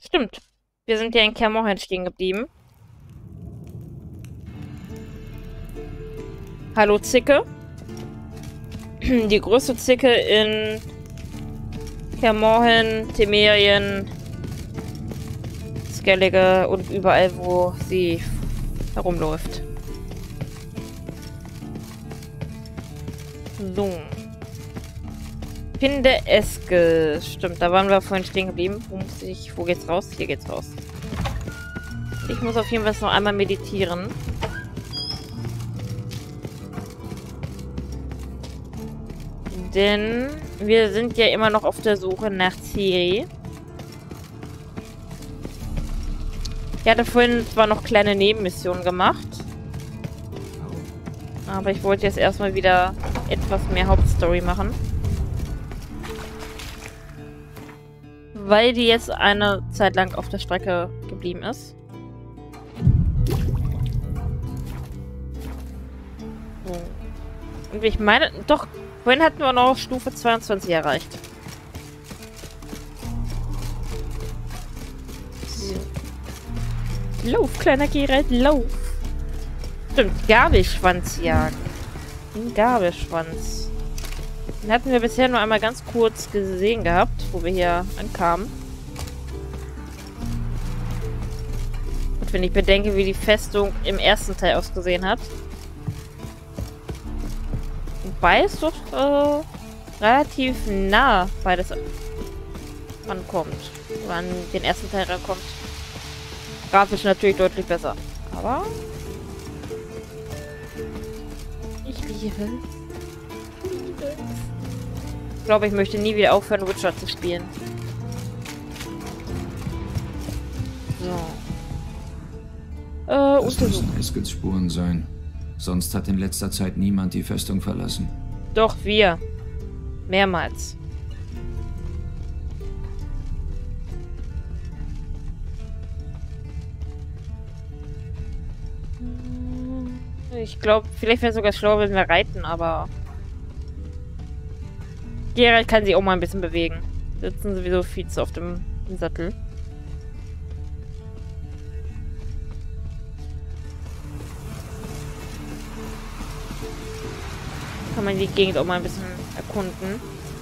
Stimmt. Wir sind ja in Kermorhen stehen geblieben. Hallo Zicke. Die größte Zicke in Kermorhen, Temerien, Skellige und überall, wo sie herumläuft. So. Finde Eske. Stimmt, da waren wir vorhin stehen geblieben. Wo geht's raus? Hier geht's raus. Ich muss auf jeden Fall noch einmal meditieren. Denn wir sind ja immer noch auf der Suche nach Ciri. Ich hatte vorhin zwar noch kleine Nebenmissionen gemacht. Aber ich wollte jetzt erstmal wieder etwas mehr Hauptstory machen. Weil die jetzt eine Zeit lang auf der Strecke geblieben ist. So. Und ich meine, doch, vorhin hatten wir noch Stufe 22 erreicht. So. Lauf, kleiner Geralt, lauf. Stimmt, Gabelschwanz jagen. Ein Gabelschwanz. Den hatten wir bisher nur einmal ganz kurz gesehen gehabt, wo wir hier ankamen. Und wenn ich bedenke, wie die Festung im ersten Teil ausgesehen hat. Wobei es doch relativ nah beides ankommt. Oder an den ersten Teil rankommt. Grafisch natürlich deutlich besser. Aber ich liebe. Ich glaube, ich möchte nie wieder aufhören, Witcher zu spielen. So. Das müssen Eskels Spuren sein. Sonst hat in letzter Zeit niemand die Festung verlassen. Doch, wir. Mehrmals. Ich glaube, vielleicht wäre es sogar schlauer, wenn wir reiten, aber Geralt kann sich auch mal ein bisschen bewegen. Sitzen sowieso viel zu auf dem Sattel. Kann man die Gegend auch mal ein bisschen erkunden.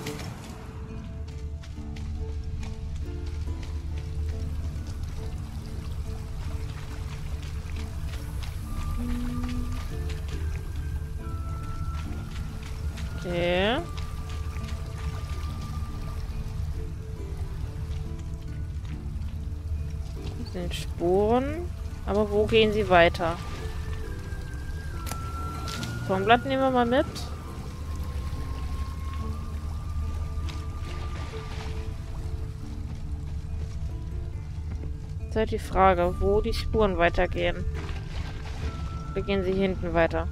Okay. Das sind Spuren. Aber wo gehen sie weiter? Turmblatt nehmen wir mal mit. Jetzt halt die Frage, wo die Spuren weitergehen. Oder gehen sie hinten weiter?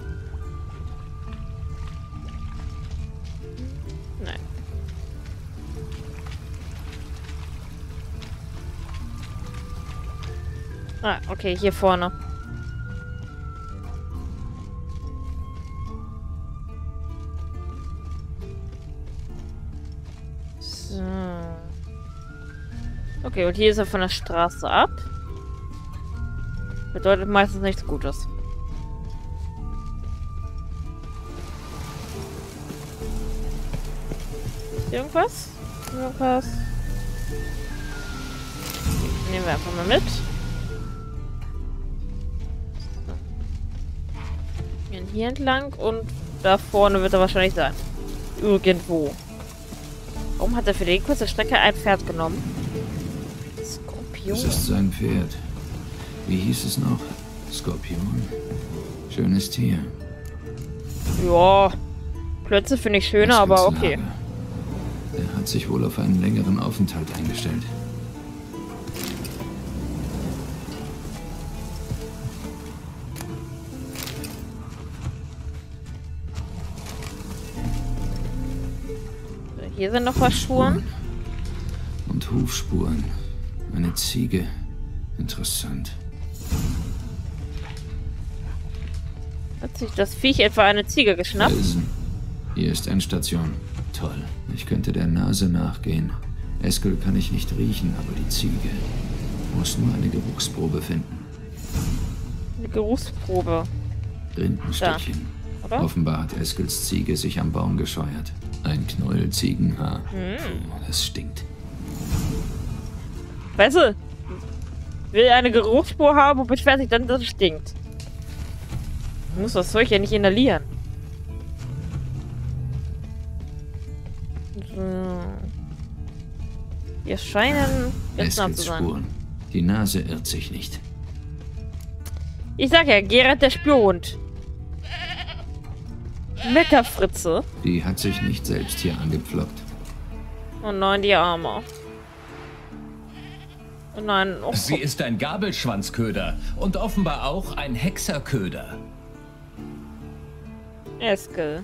Nein. Ah, okay, hier vorne. So. Okay, und hier ist er von der Straße ab. Bedeutet meistens nichts Gutes. Irgendwas? Irgendwas? Nehmen wir einfach mal mit. Gehen hier entlang und da vorne wird er wahrscheinlich sein. Irgendwo. Warum hat er für die kurze Strecke ein Pferd genommen? Skorpion. Das ist sein Pferd. Wie hieß es noch? Skorpion. Schönes Tier. Ja. Plötze finde ich schöner, aber okay. Er hat sich wohl auf einen längeren Aufenthalt eingestellt. Hier sind noch was Spuren. Und Hufspuren. Eine Ziege. Interessant. Hat sich das Viech etwa eine Ziege geschnappt? Felsen. Hier ist Endstation. Toll. Ich könnte der Nase nachgehen. Eskel kann ich nicht riechen, aber die Ziege muss nur eine Geruchsprobe finden. Eine Geruchsprobe. Rindenstückchen. Oder? Offenbar hat Eskels Ziege sich am Baum gescheuert. Ein Knäuel Ziegenhaar. Puh, das stinkt. Weißt du, will eine Geruchsspur haben und beschwert sich dann, dass es stinkt. Du musst das Zeug ja nicht inhalieren. So. Wir scheinen ganz nah zu Eskels sein. Spuren. Die Nase irrt sich nicht. Ich sag ja, Geralt der Spürhund. Meckerfritze. Die hat sich nicht selbst hier angepflockt. Oh nein, die Arme. Oh nein. Oh. Sie ist ein Gabelschwanzköder und offenbar auch ein Hexerköder. Eskel.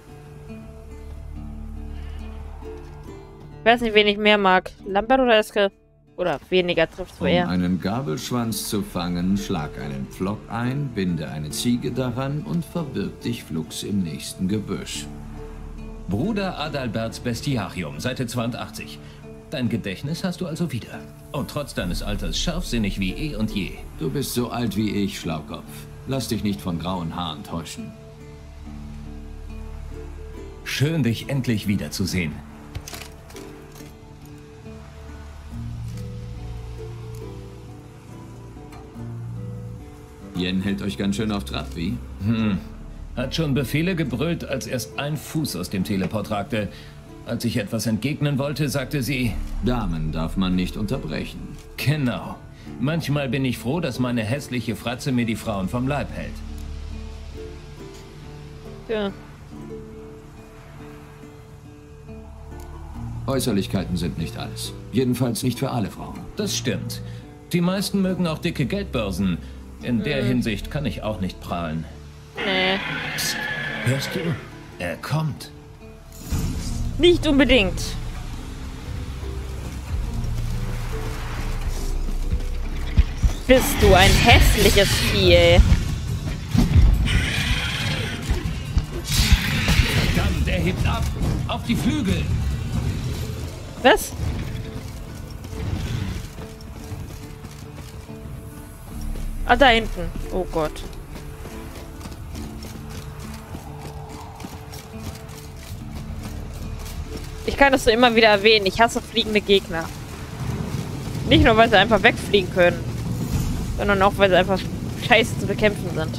Ich weiß nicht, wen ich mehr mag. Lambert oder Eskel? Oder weniger trifft's Um eher. einen Gabelschwanz zu fangen, schlag einen Pflock ein, binde eine Ziege daran und verbirg dich flugs im nächsten Gebüsch. Bruder Adalberts Bestiarium, Seite 82. Dein Gedächtnis hast du also wieder. Und trotz deines Alters scharfsinnig wie eh und je. Du bist so alt wie ich, Schlaukopf. Lass dich nicht von grauen Haaren täuschen. Schön, dich endlich wiederzusehen. Jen hält euch ganz schön auf Trab, wie? Hat schon Befehle gebrüllt, als erst ein Fuß aus dem Teleport ragte. Als ich etwas entgegnen wollte, sagte sie... Damen darf man nicht unterbrechen. Genau. Manchmal bin ich froh, dass meine hässliche Fratze mir die Frauen vom Leib hält. Ja. Äußerlichkeiten sind nicht alles. Jedenfalls nicht für alle Frauen. Das stimmt. Die meisten mögen auch dicke Geldbörsen. In der Hinsicht kann ich auch nicht prahlen. Nee. Psst, hörst du? Er kommt. Nicht unbedingt. Bist du ein hässliches Vieh, ey. Dann, der hebt ab. Auf die Flügel. Was? Ah, da hinten. Oh Gott. Ich kann das so immer wieder erwähnen. Ich hasse fliegende Gegner. Nicht nur, weil sie einfach wegfliegen können, sondern auch, weil sie einfach scheiße zu bekämpfen sind.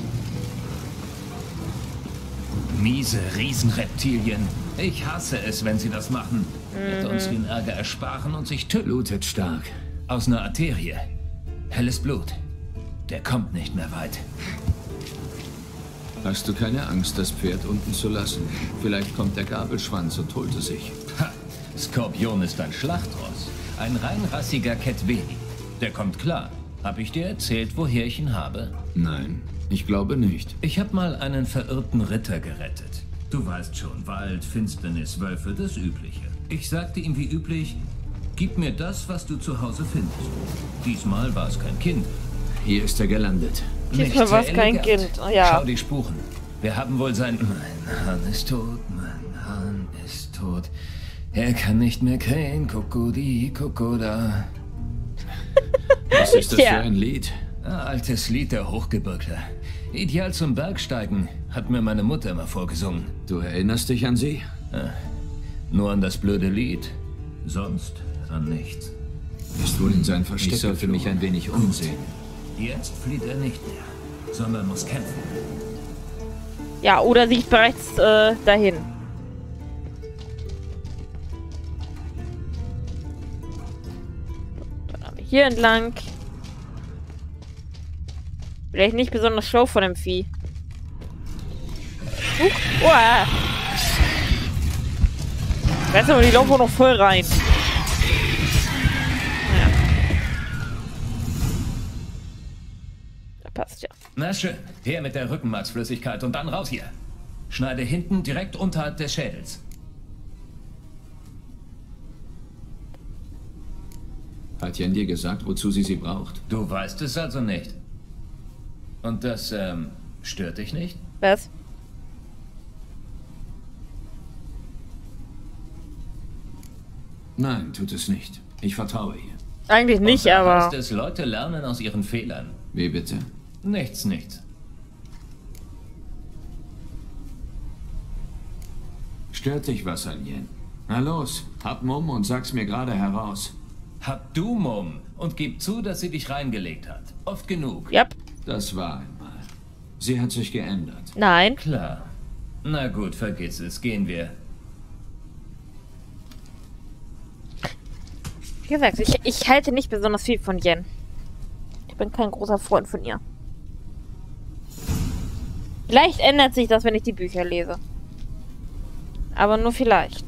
Miese Riesenreptilien. Ich hasse es, wenn sie das machen. Wird uns den Ärger ersparen und sich töten. Blutet stark. Aus einer Arterie. Helles Blut. Der kommt nicht mehr weit. Hast du keine Angst, das Pferd unten zu lassen? Vielleicht kommt der Gabelschwanz und holt es sich. Ha! Skorpion ist ein Schlachtross. Ein reinrassiger Ketveli. Der kommt klar. Hab ich dir erzählt, woher ich ihn habe? Nein, ich glaube nicht. Ich hab mal einen verirrten Ritter gerettet. Du weißt schon, Wald, Finsternis, Wölfe, das Übliche. Ich sagte ihm wie üblich, gib mir das, was du zu Hause findest. Diesmal war es kein Kind. Hier ist er gelandet. Diesmal war es kein Kind. Oh, ja. Schau die Spuren. Wir haben wohl sein... Mein Hahn ist tot, mein Hahn ist tot. Er kann nicht mehr krähen, Kokodi, Kokoda. Was ist das Ja. für ein Lied? Altes Lied der Hochgebirgler. Ideal zum Bergsteigen, hat mir meine Mutter immer vorgesungen. Du erinnerst dich an sie? Nur an das blöde Lied, sonst an nichts. Ist wohl in sein Versteck. Ich sollte mich ein wenig umsehen. Jetzt flieht er nicht mehr, sondern muss kämpfen. Ja, oder sie ist bereits dahin. Dann haben wir hier entlang. Vielleicht nicht besonders schlau von dem Vieh. Uah. Weißt du, die laufen auch noch voll rein. Ja. Da passt ja. Na schön, her mit der Rückenmarksflüssigkeit und dann raus hier. Schneide hinten direkt unterhalb des Schädels. Hat Jen dir gesagt, wozu sie braucht? Du weißt es also nicht. Und das, stört dich nicht? Was? Nein, tut es nicht. Ich vertraue ihr. Eigentlich nicht, Und da aber... heißt es, Leute lernen aus ihren Fehlern. Wie bitte? Nichts, nichts. Stört dich was, Alien? Na los, hab Mumm und sag's mir gerade heraus. Hab du Mumm und gib zu, dass sie dich reingelegt hat. Oft genug. Yep. Das war einmal. Sie hat sich geändert. Nein. Klar. Na gut, vergiss es. Gehen wir. Wie gesagt, ich halte nicht besonders viel von Yen. Ich bin kein großer Freund von ihr. Vielleicht ändert sich das, wenn ich die Bücher lese. Aber nur vielleicht.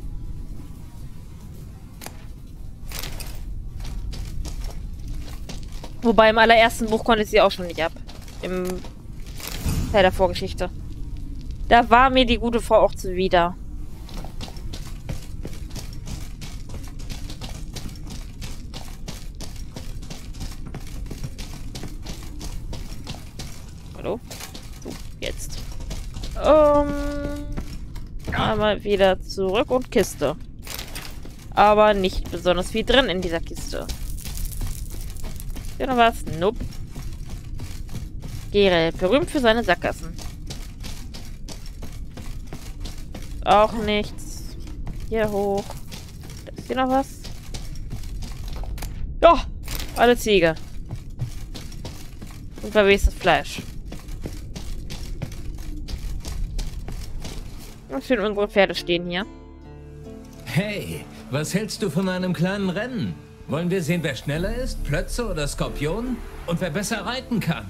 Wobei im allerersten Buch konnte ich sie auch schon nicht ab. Im Teil der Vorgeschichte. Da war mir die gute Frau auch zuwider. Hallo? So, jetzt. Einmal wieder zurück und Kiste. Aber nicht besonders viel drin in dieser Kiste. Ist hier noch was? Nope. Geralt, berühmt für seine Sackgassen. Auch nichts. Hier hoch. Da ist hier noch was. Ja, alle Ziege. Und verwestes Fleisch. Und schön unsere Pferde stehen hier. Hey, was hältst du von einem kleinen Rennen? Wollen wir sehen, wer schneller ist? Plötze oder Skorpion? Und wer besser reiten kann?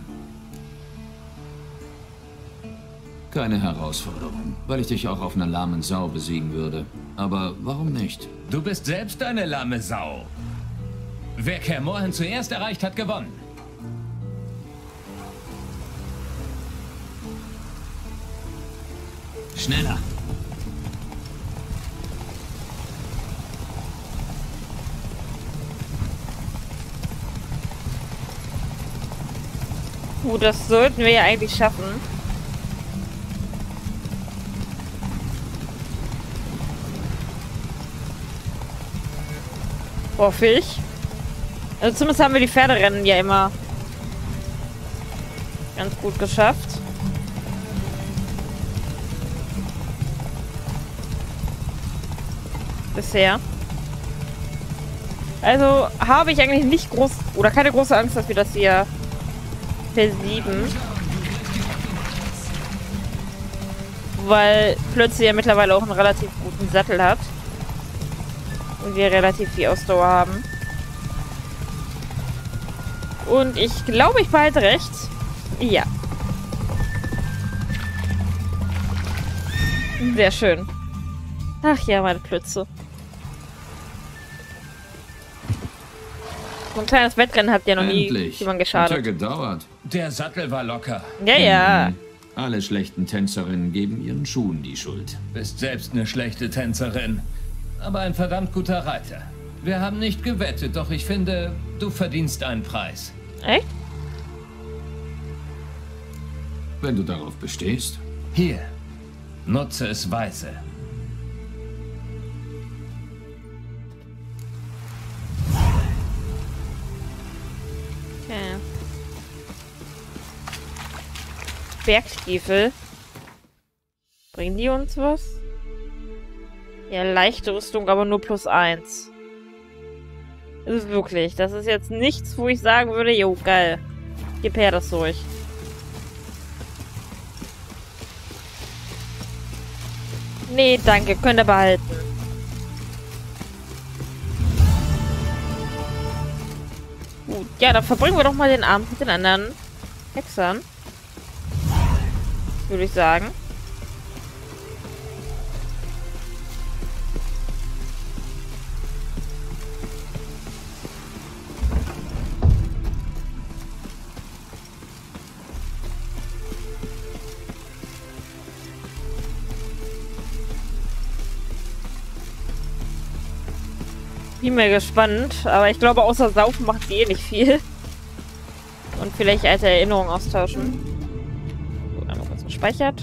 Keine Herausforderung, weil ich dich auch auf einer lahmen Sau besiegen würde. Aber warum nicht? Du bist selbst eine lahme Sau. Wer Kaer Morhen zuerst erreicht, hat gewonnen. Schneller! Das sollten wir ja eigentlich schaffen. Hoffe ich. Also zumindest haben wir die Pferderennen ja immer ganz gut geschafft. Bisher. Also habe ich eigentlich nicht groß oder keine große Angst, dass wir das hier versieben. Weil Plötze ja mittlerweile auch einen relativ guten Sattel hat. Und wir relativ viel Ausdauer haben. Und ich glaube, ich behalte recht. Ja. Sehr schön. Ach ja, meine Plötze. So ein kleines Wettrennen hat ja noch nie jemand geschadet. Hat ja gedauert. Der Sattel war locker. Ja, ja. Alle schlechten Tänzerinnen geben ihren Schuhen die Schuld. Bist selbst eine schlechte Tänzerin. Aber ein verdammt guter Reiter. Wir haben nicht gewettet, doch ich finde, du verdienst einen Preis. Echt? Wenn du darauf bestehst. Hier. Nutze es weise. Okay. Bergstiefel. Bringen die uns was? Ja, leichte Rüstung, aber nur +1. Das ist wirklich. Das ist jetzt nichts, wo ich sagen würde, jo, geil. Gib her das Zeug. Nee, danke. Könnt ihr behalten. Gut, ja, dann verbringen wir doch mal den Abend mit den anderen Hexern. Würde ich sagen. Bin mir gespannt, aber ich glaube, außer Saufen macht sie eh nicht viel. Und vielleicht alte Erinnerungen austauschen. So, einmal kurz gespeichert.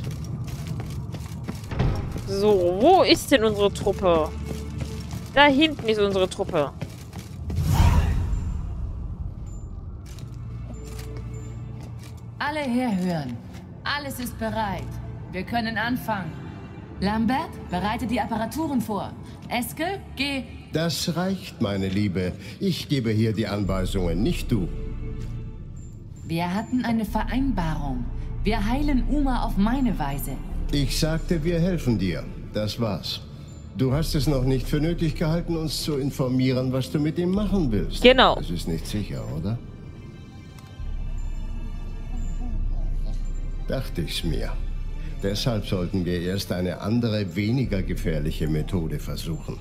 So, wo ist denn unsere Truppe? Da hinten ist unsere Truppe. Alle herhören. Alles ist bereit. Wir können anfangen. Lambert, bereite die Apparaturen vor. Eskel, geh... Das reicht, meine Liebe. Ich gebe hier die Anweisungen, nicht du. Wir hatten eine Vereinbarung. Wir heilen Uma auf meine Weise. Ich sagte, wir helfen dir. Das war's. Du hast es noch nicht für nötig gehalten, uns zu informieren, was du mit ihm machen willst. Genau. Das ist nicht sicher, oder? Dachte ich's mir. Deshalb sollten wir erst eine andere, weniger gefährliche Methode versuchen.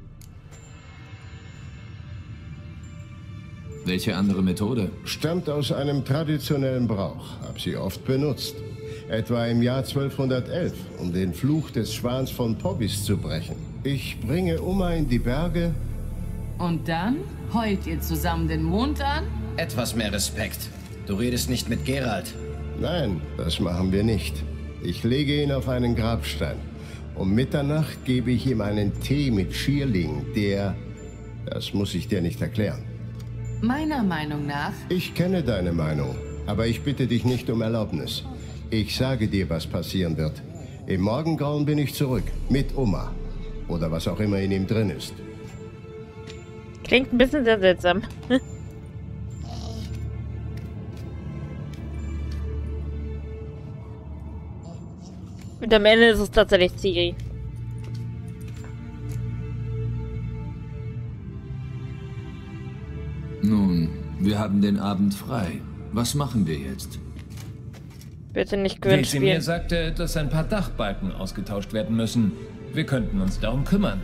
Welche andere Methode? Stammt aus einem traditionellen Brauch. Hab sie oft benutzt. Etwa im Jahr 1211, um den Fluch des Schwans von Pobbis zu brechen. Ich bringe Uma in die Berge. Und dann heult ihr zusammen den Mond an? Etwas mehr Respekt. Du redest nicht mit Geralt. Nein, das machen wir nicht. Ich lege ihn auf einen Grabstein. Um Mitternacht gebe ich ihm einen Tee mit Schierling, der... Das muss ich dir nicht erklären. Meiner Meinung nach... Ich kenne deine Meinung, aber ich bitte dich nicht um Erlaubnis. Ich sage dir, was passieren wird. Im Morgengrauen bin ich zurück, mit Uma. Oder was auch immer in ihm drin ist. Klingt ein bisschen sehr seltsam. Und am Ende ist es tatsächlich Ciri. Nun, wir haben den Abend frei. Was machen wir jetzt? Bitte nicht Gwen Wie sie mir spielen. sagte, dass ein paar Dachbalken ausgetauscht werden müssen. Wir könnten uns darum kümmern.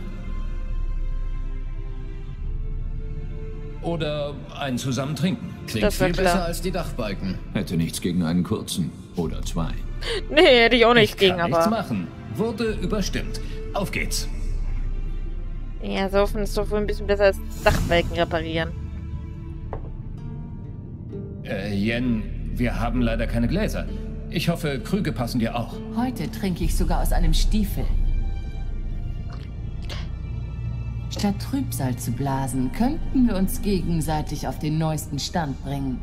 Oder einen zusammen trinken. Klingt Das war viel klar. besser als die Dachbalken. Hätte nichts gegen einen kurzen. Oder zwei. Nee, hätte ich auch nichts Ich gegen, kann nichts aber... machen. Wurde überstimmt. Auf geht's. Ja, saufen ist doch wohl ein bisschen besser als Dachbalken reparieren. Jen, wir haben leider keine Gläser. Ich hoffe, Krüge passen dir auch. Heute trinke ich sogar aus einem Stiefel. Statt Trübsal zu blasen, könnten wir uns gegenseitig auf den neuesten Stand bringen.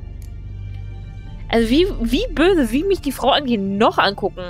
Also wie böse, wie mich die Frau angeht, noch angucken.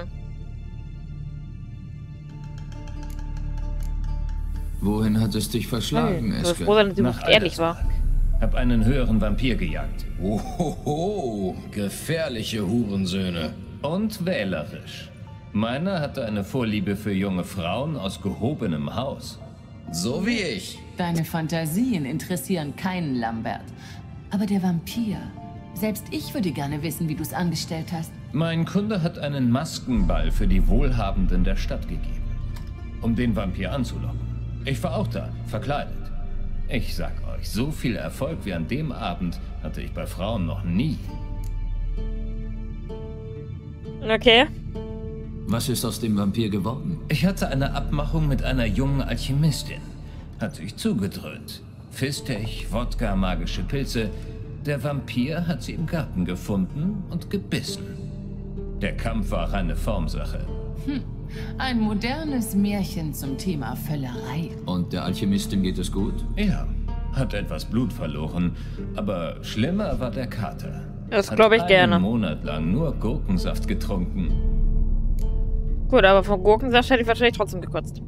Wohin hat es dich verschlagen, Ich bin Eske? froh, dass sie Nach überhaupt ehrlich war. Aldersberg. Hab einen höheren Vampir gejagt. Ohoho, gefährliche Hurensöhne. Und wählerisch. Meiner hatte eine Vorliebe für junge Frauen aus gehobenem Haus. So wie ich. Deine Fantasien interessieren keinen, Lambert. Aber der Vampir... Selbst ich würde gerne wissen, wie du es angestellt hast. Mein Kunde hat einen Maskenball für die Wohlhabenden der Stadt gegeben, um den Vampir anzulocken. Ich war auch da, verkleidet. Ich sag euch, so viel Erfolg wie an dem Abend hatte ich bei Frauen noch nie. Okay. Was ist aus dem Vampir geworden? Ich hatte eine Abmachung mit einer jungen Alchemistin. Hat sich zugedröhnt. Fistech, Wodka, magische Pilze. Der Vampir hat sie im Garten gefunden und gebissen. Der Kampf war reine Formsache. Ein modernes Märchen zum Thema Völlerei. Und der Alchemistin geht es gut? Ja, hat etwas Blut verloren, aber schlimmer war der Kater. Das glaube ich Hat gerne. einen Monat lang nur Gurkensaft getrunken. Gut, aber von Gurkensaft hätte ich wahrscheinlich trotzdem gekotzt.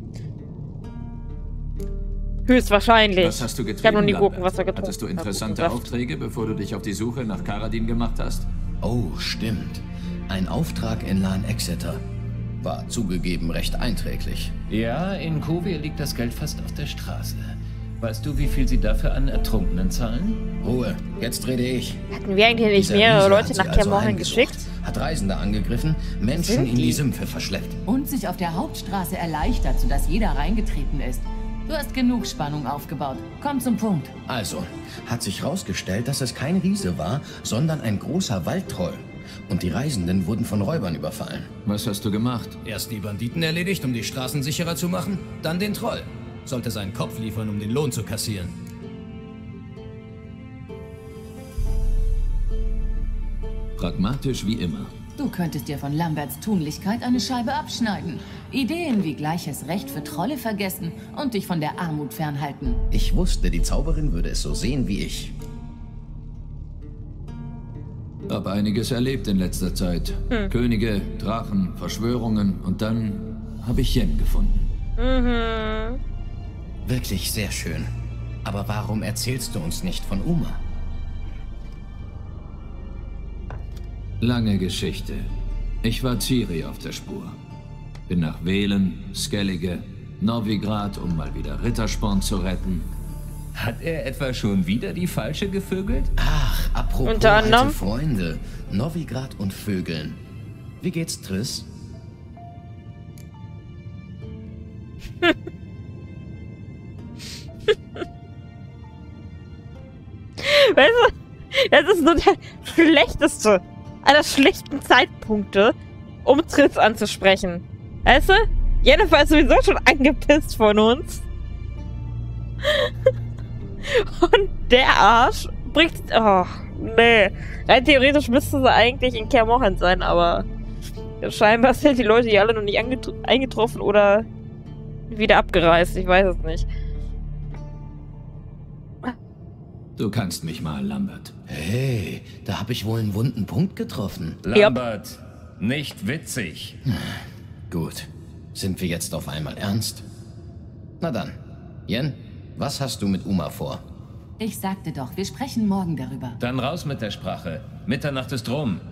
Höchstwahrscheinlich. Was hast du getrieben, Ich habe noch nie Lambert? Gurkenwasser getrunken. Hattest du interessante Gurkensaft. Aufträge, bevor du dich auf die Suche nach Karadin gemacht hast? Oh, stimmt. Ein Auftrag in Lan Exeter. War zugegeben recht einträglich. Ja, in Kovir liegt das Geld fast auf der Straße. Weißt du, wie viel sie dafür an Ertrunkenen zahlen? Ruhe, jetzt rede ich. Hatten wir eigentlich nicht Dieser mehrere Riese Leute hat sie nach also Kermorhen heimgesucht, geschickt? Hat Reisende angegriffen, Menschen in die Sümpfe verschleppt. Und sich auf der Hauptstraße erleichtert, sodass jeder reingetreten ist. Du hast genug Spannung aufgebaut. Komm zum Punkt. Also, hat sich herausgestellt, dass es kein Riese war, sondern ein großer Waldtroll. Und die Reisenden wurden von Räubern überfallen. Was hast du gemacht? Erst die Banditen erledigt, um die Straßen sicherer zu machen, dann den Troll. Sollte seinen Kopf liefern, um den Lohn zu kassieren. Pragmatisch wie immer. Du könntest dir von Lamberts Tunlichkeit eine Scheibe abschneiden. Ideen wie gleiches Recht für Trolle vergessen und dich von der Armut fernhalten. Ich wusste, die Zauberin würde es so sehen wie ich. Hab einiges erlebt in letzter Zeit. Könige, Drachen, Verschwörungen und dann habe ich Yen gefunden. Wirklich sehr schön. Aber warum erzählst du uns nicht von Uma? Lange Geschichte. Ich war Ciri auf der Spur. Bin nach Velen, Skellige, Novigrad, um mal wieder Rittersporn zu retten. Hat er etwa schon wieder die Falsche gevögelt? Ach, apropos Unter anderem? alte Freunde. Novigrad und Vögeln. Wie geht's, Triss? Weißt du, das ist nur der schlechteste aller schlechten Zeitpunkte, um Triss anzusprechen. Weißt du? Jennifer ist sowieso schon angepisst von uns. Und der Arsch bringt... Oh, nee. Rein theoretisch müsste sie eigentlich in Kaer Morhen sein, aber scheinbar sind die Leute hier alle noch nicht eingetroffen oder wieder abgereist. Ich weiß es nicht. Du kannst mich mal, Lambert. Hey, da habe ich wohl einen wunden Punkt getroffen. Lambert, nicht witzig. Gut. Sind wir jetzt auf einmal ernst? Na dann. Yen, was hast du mit Uma vor? Ich sagte doch, wir sprechen morgen darüber. Dann raus mit der Sprache. Mitternacht ist rum.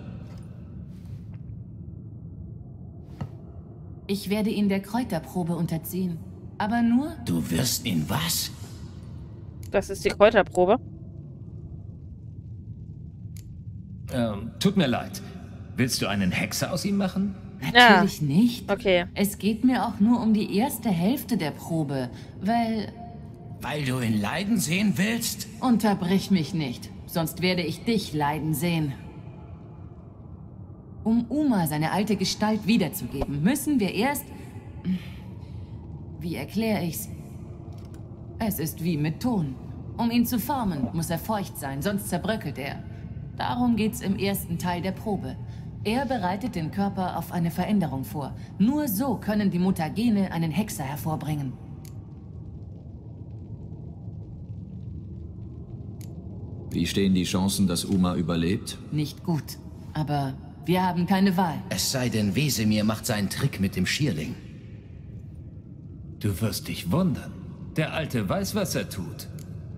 Ich werde ihn der Kräuterprobe unterziehen. Aber nur... Du wirst ihn was? Das ist die Kräuterprobe. Tut mir leid. Willst du einen Hexer aus ihm machen? Natürlich nicht. Okay. Es geht mir auch nur um die erste Hälfte der Probe, weil... Weil du ihn leiden sehen willst? Unterbrich mich nicht, sonst werde ich dich leiden sehen. Um Uma seine alte Gestalt wiederzugeben, müssen wir erst... Wie erkläre ich's? Es ist wie mit Ton. Um ihn zu formen, muss er feucht sein, sonst zerbröckelt er. Darum geht's im ersten Teil der Probe. Er bereitet den Körper auf eine Veränderung vor. Nur so können die Mutagene einen Hexer hervorbringen. Wie stehen die Chancen, dass Uma überlebt? Nicht gut, aber wir haben keine Wahl. Es sei denn, Wesemir macht seinen Trick mit dem Schierling. Du wirst dich wundern. Der Alte weiß, was er tut.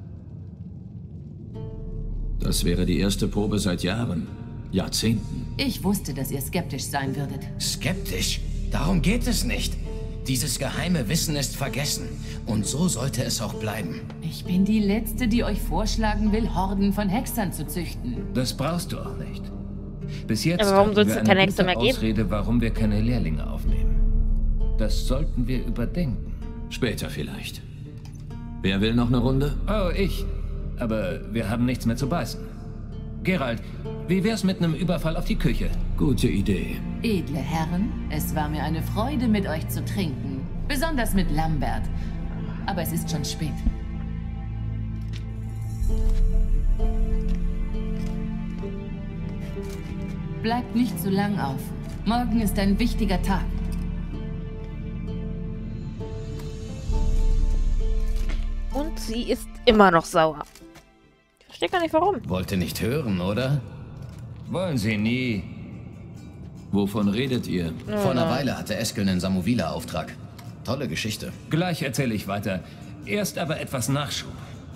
Das wäre die erste Probe seit Jahren. Jahrzehnten. Ich wusste, dass ihr skeptisch sein würdet. Skeptisch? Darum geht es nicht. Dieses geheime Wissen ist vergessen. Und so sollte es auch bleiben. Ich bin die Letzte, die euch vorschlagen will, Horden von Hexern zu züchten. Das brauchst du auch nicht. Bis jetzt Aber warum hatten soll's wir denn eine keine Hexe gute mehr geben? Ausrede, warum wir keine Lehrlinge aufnehmen. Das sollten wir überdenken. Später vielleicht. Wer will noch eine Runde? Oh, ich. Aber wir haben nichts mehr zu beißen. Geralt, wie wär's mit einem Überfall auf die Küche? Gute Idee. Edle Herren, es war mir eine Freude, mit euch zu trinken. Besonders mit Lambert. Aber es ist schon spät. Bleibt nicht zu lang auf. Morgen ist ein wichtiger Tag. Und sie ist immer noch sauer. Ich verstehe gar nicht, warum. Wollte nicht hören, oder? Wollen Sie nie. Wovon redet ihr? Vor einer Weile hatte Eskel einen Samovila-Auftrag. Tolle Geschichte. Gleich erzähle ich weiter. Erst aber etwas Nachschub.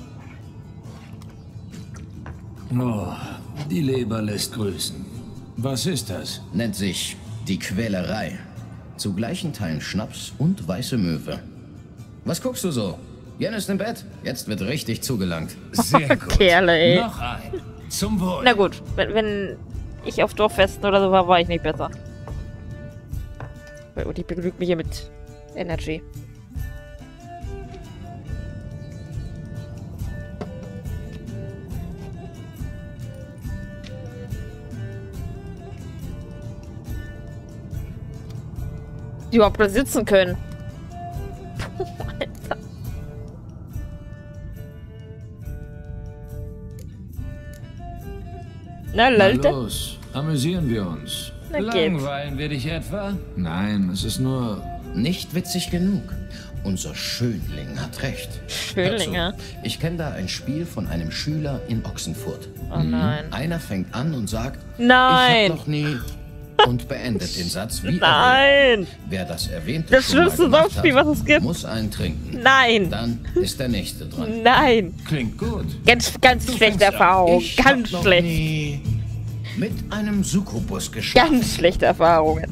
Oh, die Leber lässt grüßen. Was ist das? Nennt sich die Quälerei. Zu gleichen Teilen Schnaps und weiße Möwe. Was guckst du so? Jen ist im Bett. Jetzt wird richtig zugelangt. Sehr gut. Kerle, ey. Noch ein. Zum Wohl. Na gut, wenn ich auf Dorffesten oder so war, war ich nicht besser. Und ich beglüge mich hier mit Energy. Die überhaupt da sitzen können. Alter. Na, Na Leute. los, amüsieren wir uns. Na geht's. Langweilen wir dich etwa? Nein, es ist nur... Nicht witzig genug. unser Schönling hat recht. Schönlinge? Hör zu, ich kenne da ein Spiel von einem Schüler in Ochsenfurt. Oh nein. Einer fängt an und sagt, Nein. ich hab noch nie... und beendet den Satz wie Nein. Wer das erwähnte Das schon mal schlimmste gemacht Saufspiel, hat, was es gibt. muss einen trinken. Nein. Dann ist der Nächste dran. Nein. Klingt gut. Ganz schlechte Erfahrung. Ich Ganz hab noch schlecht. nie mit einem Succubus geschlafen. Ganz schlechte Erfahrungen.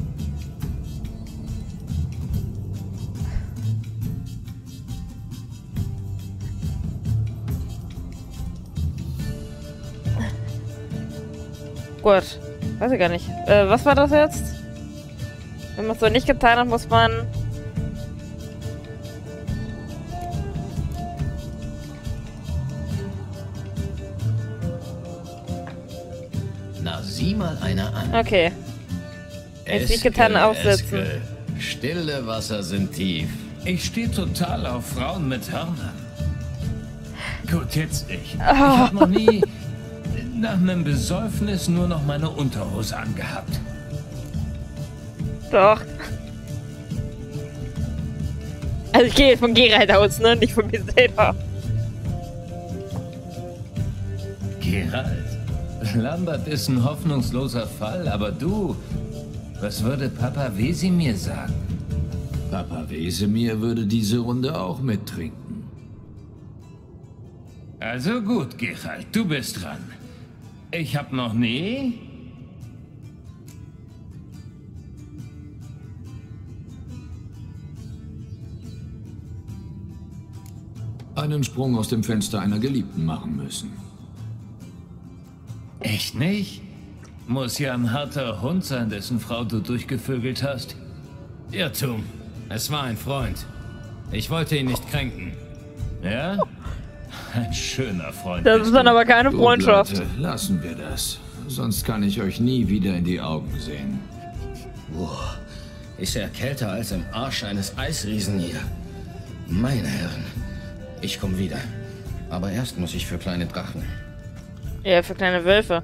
Gut. Weiß ich gar nicht. Was war das jetzt? Wenn man es so nicht getan hat, muss man... Na, sieh mal einer an. Okay. Jetzt nicht getan, aufsetzen. Eskel. Stille Wasser sind tief. Ich stehe total auf Frauen mit Hörnern. Gut, jetzt ich. Ich Oh. habe noch nie nach einem Besäufnis nur noch meine Unterhose angehabt. Doch. Also ich gehe jetzt von Geralt aus, ne? Nicht von mir selber. Geralt, Lambert ist ein hoffnungsloser Fall, aber du, was würde Papa Wesemir sagen? Papa Wesemir würde diese Runde auch mittrinken. Also gut, Geralt, du bist dran. Ich hab noch nie... Einen Sprung aus dem Fenster einer Geliebten machen müssen. Echt nicht? Muss ja ein harter Hund sein, dessen Frau du durchgevögelt hast. Irrtum. Es war ein Freund. Ich wollte ihn nicht kränken. Ja? Ein schöner Freund. Das bist ist dann du. aber keine Gut, Freundschaft. Leute, lassen wir das. Sonst kann ich euch nie wieder in die Augen sehen. Boah, ist er kälter als im Arsch eines Eisriesen hier. Meine Herren, ich komme wieder. Aber erst muss ich für kleine Drachen. Ja, für kleine Wölfe.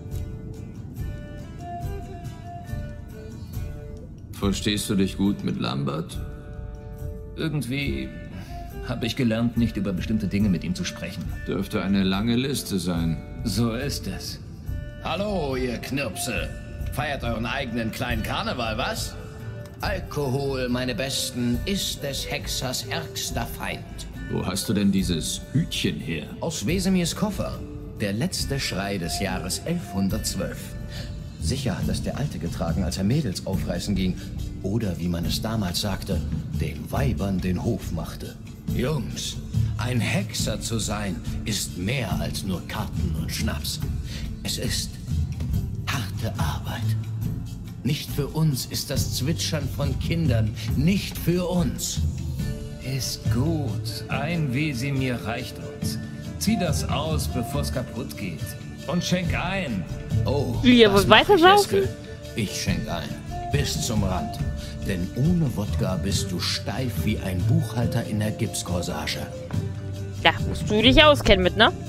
Verstehst du dich gut mit Lambert? Irgendwie habe ich gelernt, nicht über bestimmte Dinge mit ihm zu sprechen. Dürfte eine lange Liste sein. So ist es. Hallo, ihr Knirpse. Feiert euren eigenen kleinen Karneval, was? Alkohol, meine Besten, ist des Hexers ärgster Feind. Wo hast du denn dieses Hütchen her? Aus Wesemirs Koffer. Der letzte Schrei des Jahres 1112. Sicher hat es der Alte getragen, als er Mädels aufreißen ging. Oder, wie man es damals sagte, den Weibern den Hof machte. Jungs, ein Hexer zu sein, ist mehr als nur Karten und Schnaps. Es ist harte Arbeit. Nicht für uns ist das Zwitschern von Kindern, nicht für uns. Ist gut. Ein Wesemir reicht uns. Zieh das aus, bevor es kaputt geht. Und schenk ein. Oh, Wie, ihr das wollt mach weiter ich, saufen? Eskel. Ich schenk ein. Bis zum Rand. Denn ohne Wodka bist du steif wie ein Buchhalter in der Gipskorsage. Da musst du dich auskennen mit, ne?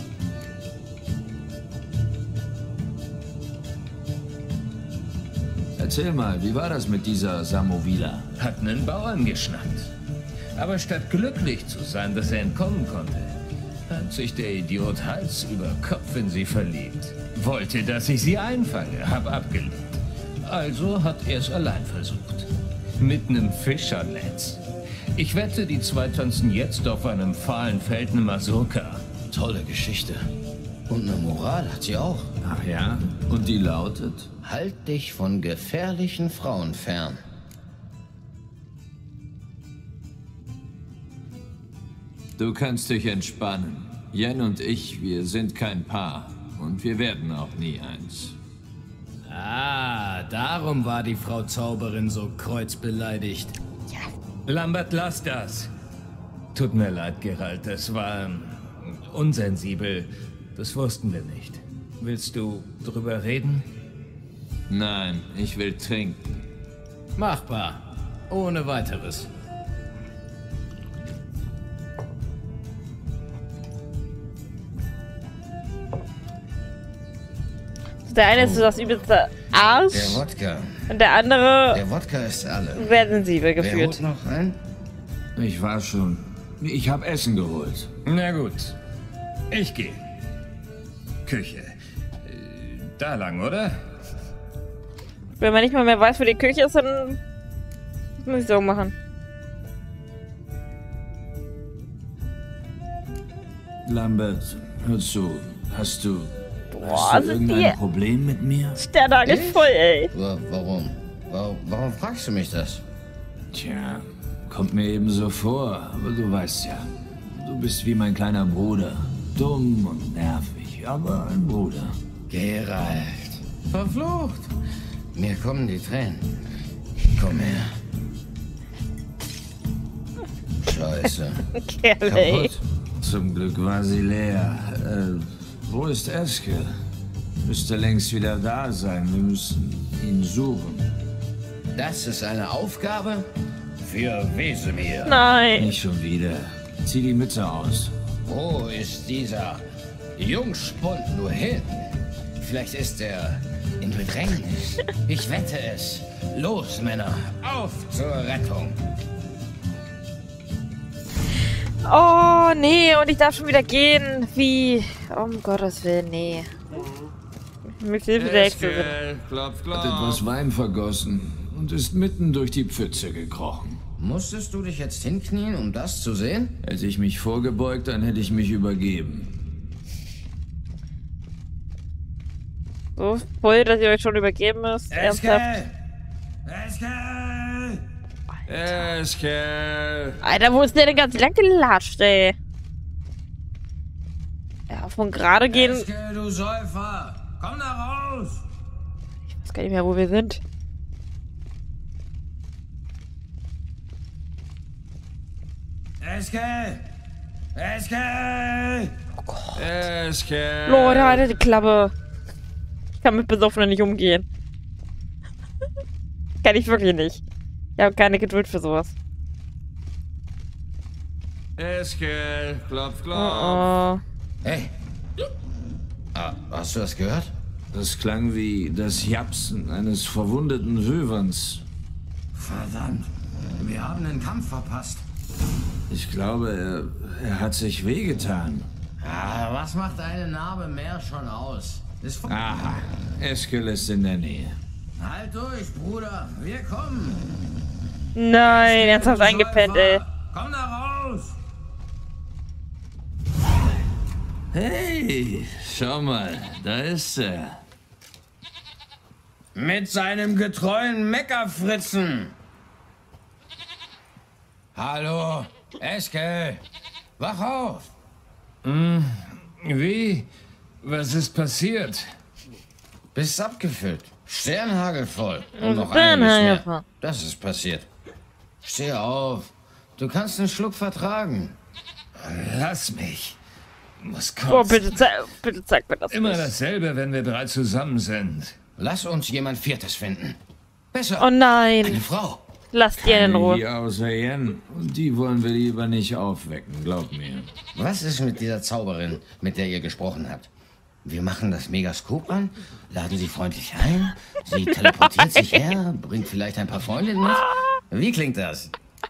Erzähl mal, wie war das mit dieser Samovila? Hat einen Bauern geschnappt. Aber statt glücklich zu sein, dass er entkommen konnte, hat sich der Idiot Hals über Kopf in sie verliebt. Wollte, dass ich sie einfange, hab abgelehnt. Also hat er es allein versucht. Mit einem Fischernetz. Ich wette, die zwei tanzen jetzt auf einem fahlen Feld eine Mazurka. Tolle Geschichte. Und eine Moral hat sie auch. Ach ja? Und die lautet? Halt dich von gefährlichen Frauen fern. Du kannst dich entspannen. Jen und ich, wir sind kein Paar. Und wir werden auch nie eins. Ah, darum war die Frau Zauberin so kreuzbeleidigt. Lambert, lass das. Tut mir leid, Geralt, das war unsensibel. Das wussten wir nicht. Willst du drüber reden? Nein, ich will trinken. Machbar. Ohne weiteres. Der eine ist so das übelste Arsch Der Wodka. und der andere Der Wodka ist alle. sehr sensibel Wer gefühlt. holt noch ein? Ich war schon... Ich habe Essen geholt. Na gut. Ich gehe. Küche. Da lang, oder? Wenn man nicht mal mehr weiß, wo die Küche ist, dann muss ich so machen. Lambert, hör zu. Hast du Boah, sind irgendein die Problem mit mir? Sternhagel voll, ey. Warum? Warum fragst du mich das? Tja, kommt mir eben so vor. Aber du weißt ja, du bist wie mein kleiner Bruder. Dumm und nervig, aber ein Bruder. Geralt. Verflucht. Mir kommen die Tränen. Komm her. Scheiße. Kerl, ey. Kaputt. Zum Glück war sie leer. Wo ist Eske? Müsste längst wieder da sein. Wir müssen ihn suchen. Das ist eine Aufgabe für Wesemir. Nein. Nicht schon wieder. Zieh die Mütze aus. Wo ist dieser Jungspund nur hin? Vielleicht ist er in Bedrängnis. Ich wette es. Los, Männer, auf zur Rettung. Oh, nee, und ich darf schon wieder gehen. Wie? Um Gottes Willen, nee. Mit Hilfe der Hexe sind. Klopf, klopf. Hat etwas Wein vergossen und ist mitten durch die Pfütze gekrochen. Musstest du dich jetzt hinknien, um das zu sehen? Hätte ich mich vorgebeugt, dann hätte ich mich übergeben. So voll, dass ihr euch schon übergeben müsst. Ernsthaft. Eske! Alter, wo ist der denn ganz lang gelatscht, ey? Ja, von gerade gehen... Eske, du Säufer! Komm da raus! Ich weiß gar nicht mehr, wo wir sind. Eske! Eske! Oh Gott. Eske! Leute, Alter, die Klappe. Ich kann mit Besoffenen nicht umgehen. Kann ich wirklich nicht. Ich habe keine Geduld für sowas. Eske! Klopf, klopf! Oh, oh. Hey! Hast du das gehört? Das klang wie das Japsen eines verwundeten Höverns. Verdammt! Wir haben den Kampf verpasst. Ich glaube, er hat sich wehgetan. Was macht eine Narbe mehr schon aus? Aha, Eskel ist in der Nähe. Halt durch, Bruder. Wir kommen. Nein, ernsthaft eingepennt, ey. Komm da raus. Hey, schau mal, da ist er. Mit seinem getreuen Meckerfritzen. Hallo, Eske. Wach auf. Wie? Was ist passiert? Bist abgefüllt. Sternhagel voll. Und noch Sternhagel einiges voll. mehr. Das ist passiert. Steh auf. Du kannst einen Schluck vertragen. Lass mich. Muss Oh, kotzen. bitte zeig mir das Immer nicht. dasselbe, wenn wir drei zusammen sind. Lass uns jemand Viertes finden. Besser. Oh Eine nein. Frau. Lasst ihr in Ruhe. Hier außer Yen. Und die wollen wir lieber nicht aufwecken, glaub mir. Was ist mit dieser Zauberin, mit der ihr gesprochen habt? Wir machen das Megaskop an, laden sie freundlich ein, sie teleportiert sich her, bringt vielleicht ein paar Freundinnen mit. Wie klingt das?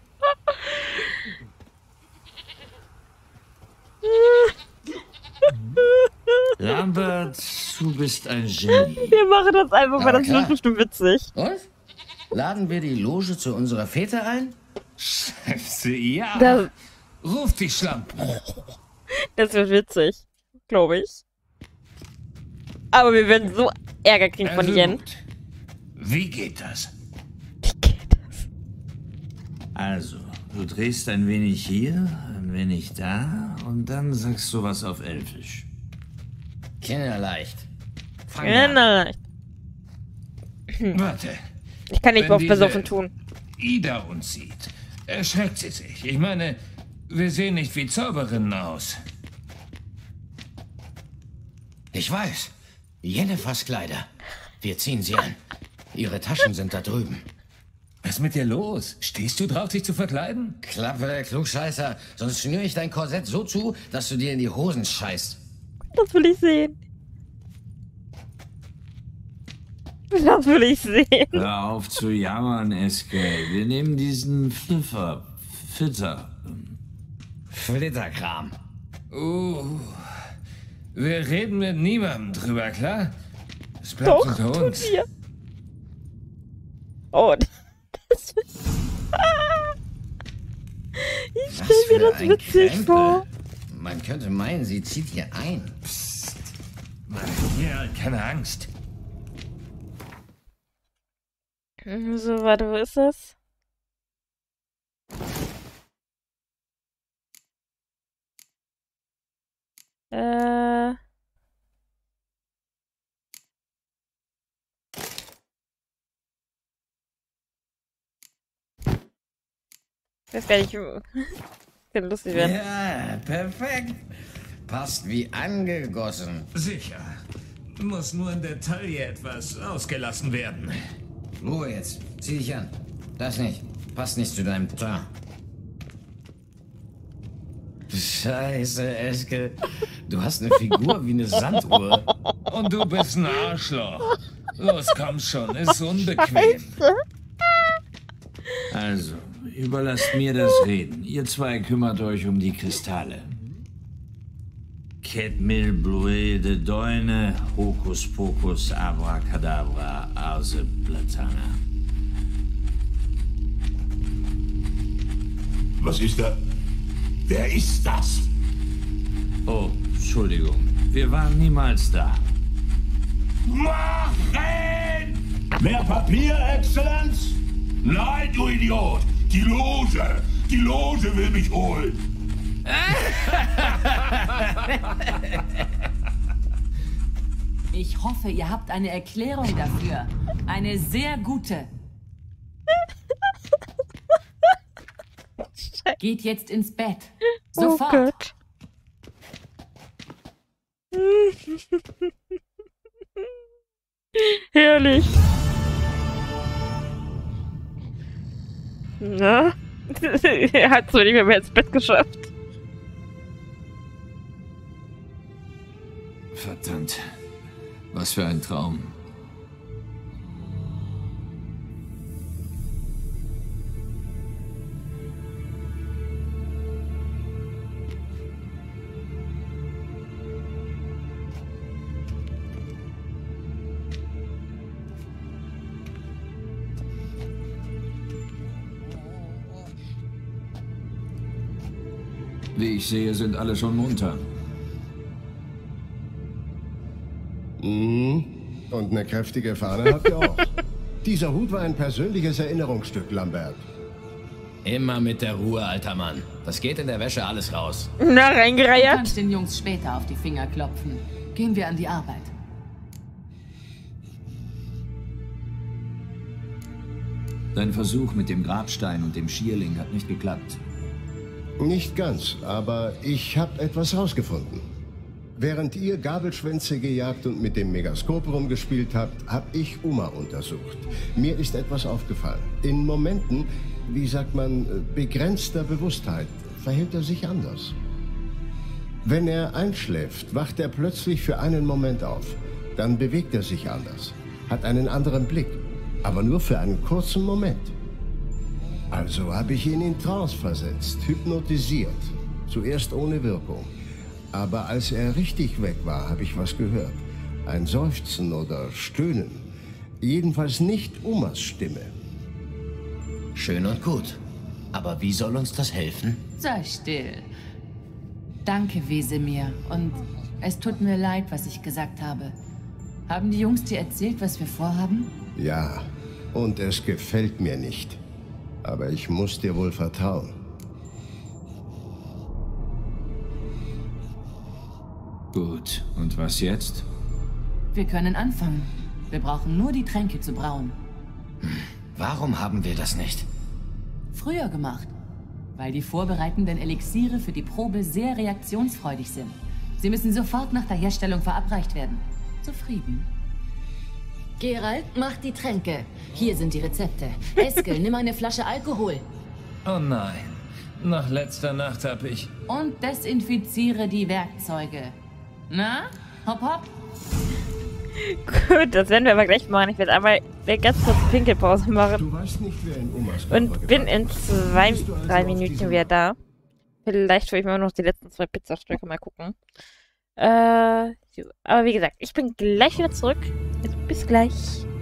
Lambert, du bist ein Genie. Wir machen das einfach, weil Aber das klar. wird bestimmt witzig. Und? Laden wir die Loge zu unserer Fete ein? Ja. Das, Ruf die Schlampen. das wird witzig. Glaube ich. Aber wir werden so Ärger kriegen von Also Yen. gut. Wie geht das? Wie geht das? Also, du drehst ein wenig hier, ein wenig da und dann sagst du was auf Elfisch. Kinderleicht. Fang Ja, an. nein. Warte. Ich kann nicht Wenn auf diese besoffen tun. Ida uns sieht, erschreckt sie sich. Ich meine, wir sehen nicht wie Zauberinnen aus. Ich weiß. Jennifers Kleider. Wir ziehen sie an. Ihre Taschen sind da drüben. Was ist mit dir los? Stehst du drauf, dich zu verkleiden? Klappe, Klugscheißer. Sonst schnüre ich dein Korsett so zu, dass du dir in die Hosen scheißt. Das will ich sehen. Das will ich sehen. Hör auf zu jammern, Eske. Wir nehmen diesen Pfiffer. Flitterkram. Wir reden mit niemandem drüber, klar? Es bleibt Doch, unter tun uns. wir. Oh, das ich stelle mir das witzig vor. Man könnte meinen, sie zieht hier ein. Psst. Mann, ja, keine Angst. So, warte, wo ist das? Ich weiß gar nicht, kann lustig werden. Ja, perfekt. Passt wie angegossen. Sicher. Muss nur in der Taille etwas ausgelassen werden. Ruhe jetzt. Zieh dich an. Das nicht. Passt nicht zu deinem Teint. Scheiße, Eske. Du hast eine Figur wie eine Sanduhr. Und du bist ein Arschloch. Los, komm schon, ist unbequem. Also, überlasst mir das Reden. Ihr zwei kümmert euch um die Kristalle. Ketmil Blue de Doine, Hokus Pokus, Abracadabra, Arse Platana. Was ist da? Wer ist das? Oh, Entschuldigung. Wir waren niemals da. Machen! Mehr Papier, Exzellenz? Nein, du Idiot! Die Loge! Die Loge will mich holen! Ich hoffe, ihr habt eine Erklärung dafür. Eine sehr gute. Geht jetzt ins Bett. Sofort. Oh Gott. Herrlich. Na? Er hat es nicht mehr ins Bett geschafft. Verdammt. Was für ein Traum. Wie ich sehe, sind alle schon munter. Und eine kräftige Fahne habt ihr auch. Dieser Hut war ein persönliches Erinnerungsstück, Lambert. Immer mit der Ruhe, alter Mann. Das geht in der Wäsche alles raus. Na, Du reingereiert. kannst den Jungs später auf die Finger klopfen. Gehen wir an die Arbeit. Dein Versuch mit dem Grabstein und dem Schierling hat nicht geklappt. Nicht ganz, aber ich habe etwas rausgefunden. Während ihr Gabelschwänze gejagt und mit dem Megaskop rumgespielt habt, habe ich Uma untersucht. Mir ist etwas aufgefallen. In Momenten, wie sagt man, begrenzter Bewusstheit, verhält er sich anders. Wenn er einschläft, wacht er plötzlich für einen Moment auf. Dann bewegt er sich anders, hat einen anderen Blick, aber nur für einen kurzen Moment. Also habe ich ihn in Trance versetzt, hypnotisiert. Zuerst ohne Wirkung. Aber als er richtig weg war, habe ich was gehört. Ein Seufzen oder Stöhnen. Jedenfalls nicht Umas Stimme. Schön und gut. Aber wie soll uns das helfen? Sei still. Danke, Wesemir. Und es tut mir leid, was ich gesagt habe. Haben die Jungs dir erzählt, was wir vorhaben? Ja, und es gefällt mir nicht. Aber ich muss dir wohl vertrauen. Gut, und was jetzt? Wir können anfangen. Wir brauchen nur die Tränke zu brauen. Warum haben wir das nicht? Früher gemacht. Weil die vorbereitenden Elixiere für die Probe sehr reaktionsfreudig sind. Sie müssen sofort nach der Herstellung verabreicht werden. Zufrieden? Geralt, mach die Tränke. Hier sind die Rezepte. Eskel, nimm eine Flasche Alkohol. Oh nein. Nach letzter Nacht hab ich... Und desinfiziere die Werkzeuge. Na, hopp hopp. Gut, das werden wir aber gleich machen. Ich werde einmal ganz kurz Pinkelpause machen. Du weißt nicht, wer in Omas Körper Und bin in gefangen ist. 3 Minuten wieder da. Vielleicht will ich mir noch die letzten 2 Pizzastücke mal gucken. So. Aber wie gesagt, ich bin gleich wieder zurück. Also bis gleich.